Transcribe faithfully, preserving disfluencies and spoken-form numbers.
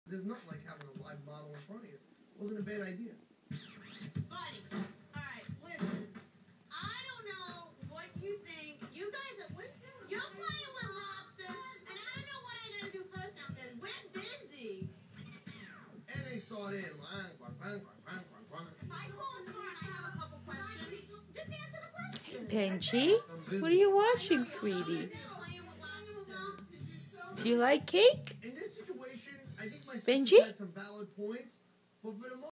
There's nothing like having a live model in front of you. It wasn't a bad idea. Buddy, alright, listen. I don't know what you think. You guys are, what, you're playing with lobsters, and I don't know what I gotta do first downstairs. We're busy. And they start in. Bang, bang, bang, bang, bang, bang. If I call Smart, I have a couple questions. Just answer the question. Benji, what are you watching, sweetie? Do you like cake? In this situation, I think my Benji? sister had some valid points, but for the most